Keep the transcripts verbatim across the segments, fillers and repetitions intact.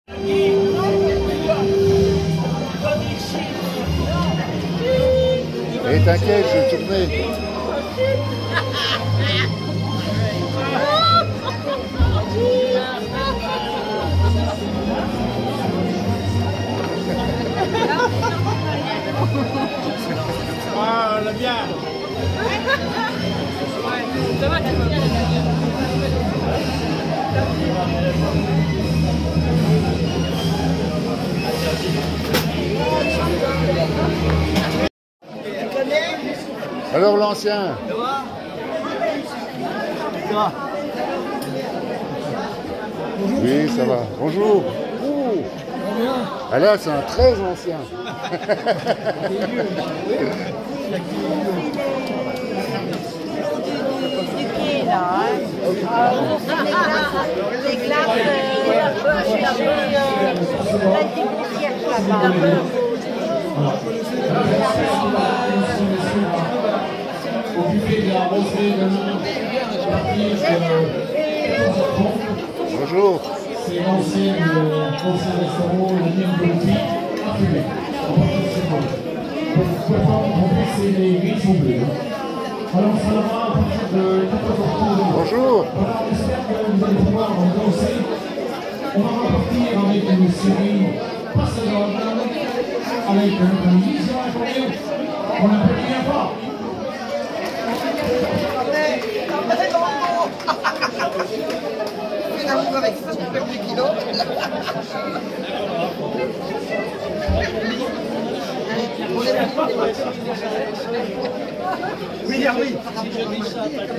Et t'inquiète, je vais tourner. Ah, on l'a bien. Ça va, Alors l'ancien. Ça va. Oui, ça va. Bonjour. Oh. Ah là, c'est un très ancien. Les glaces, Bonjour. C'est l'ancien restaurant, la ligne politique, à Québec. Vous pouvez pas vous tromper, c'est les grilles sont bleues. Alors ça va à partir de quatorze heures trente. Bonjour. Voilà, on espère que vous allez pouvoir danser. On va repartir avec une série Passador, avec une vision incroyable. On n'appelle rien pas. Avec soixante-dix kilos. Oui, ah oui. Si je dis ça, t'as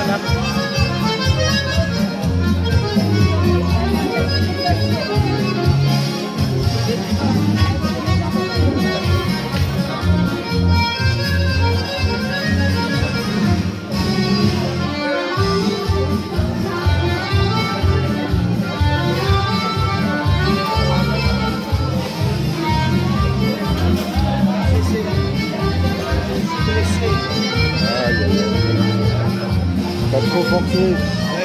Pas trop forcé.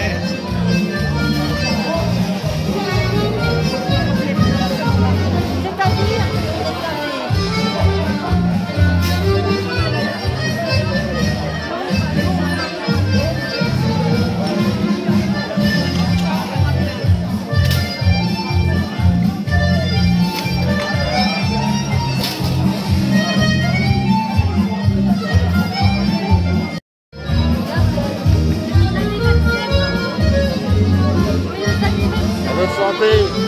Santé.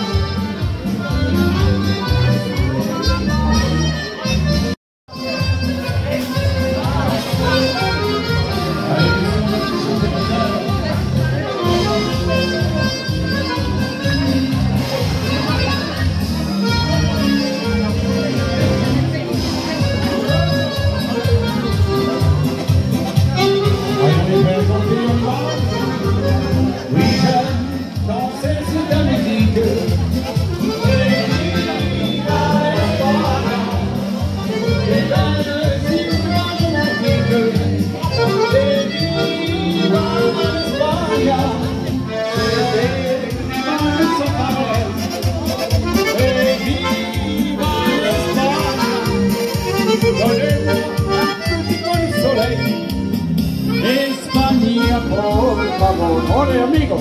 España, por favor, ¡ole, amigo!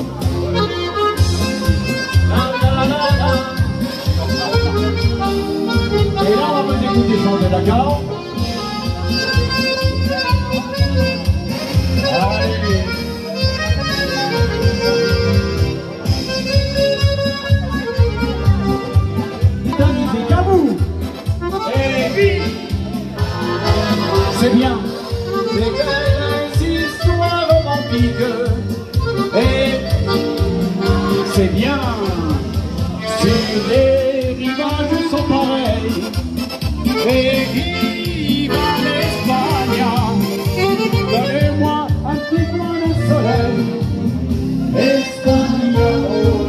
La, la, la, la, la. Et là, on va écouter chanter, d'accord? Allez! C'est la musique à vous! Et vite! C'est bien! C'est belle histoire romantique et c'est bien si les rivages sont pareils et vive l'Espagne, donnez-moi un petit coin de soleil, Espagne, oh,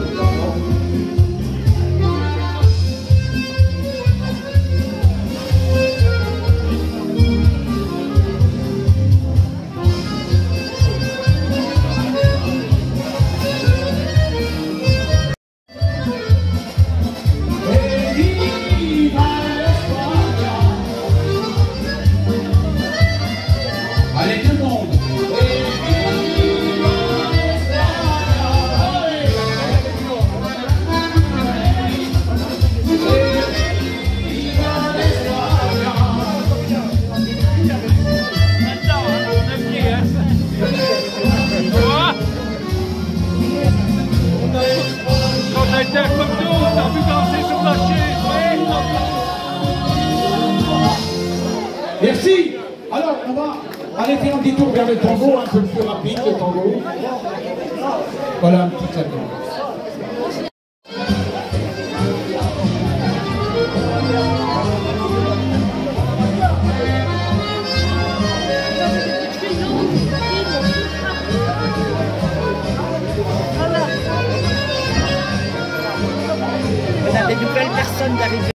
merci. Alors, on va aller faire un petit tour vers le tango, un peu plus rapide, le tango. Voilà un petit tango. On a des nouvelles personnes d'arriver.